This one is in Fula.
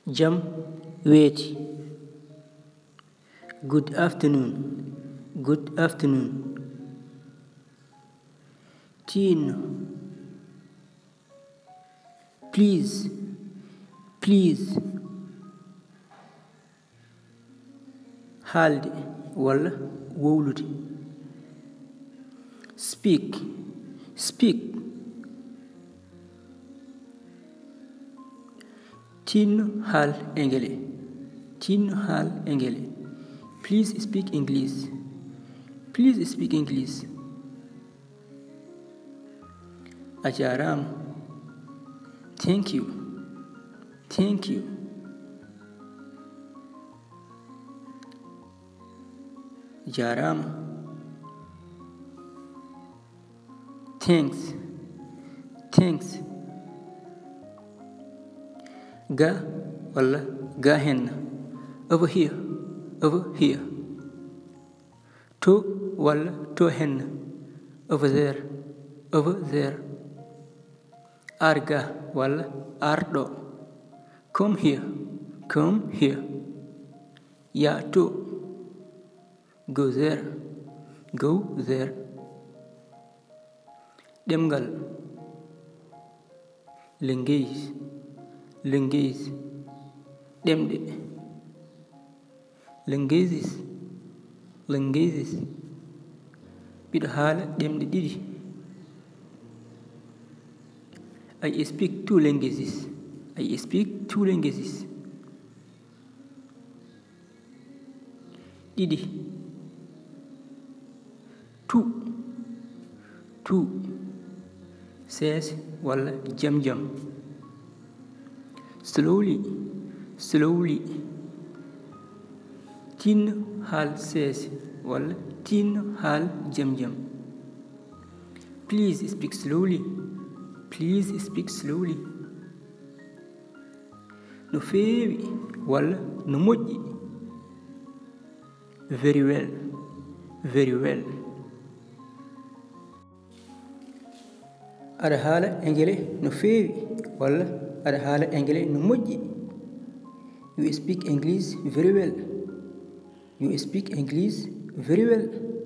Jam weeti. Good afternoon. Good afternoon. Tiiɗno. Please. Please. Haalde walla wowlude. Speak. Speak. Tiiɗno haal Engele. Tiiɗno haal Engele. Please speak English. Please speak English. Jaaraama. Thank you. Thank you. Jaaraama. Thanks. Thanks. Ga walla ga henna. Over here. Over here. To walla to henna. Over there. Over there. Arga walla arɗo. Come here. Come here. Ya to. Go there. Go there. Ɗemngal. Language. Language. Ɗemɗe. Languages. Languages. Miɗo haala ɗemɗe ɗiɗi. I speak 2 languages. I speak 2 languages. Ɗiɗi. 2. 2. Seese walla jam jam. Slowly. Slowly. Tiiɗno haal seese walla tiiɗno haal jam jam. Please speak slowly. Please speak slowly. No feewi walla no moƴƴi. Very well. Very well. Aɗa haala Engele no feewi walla aɗa haala Engele no moƴƴi. You speak English very well. You speak English very well.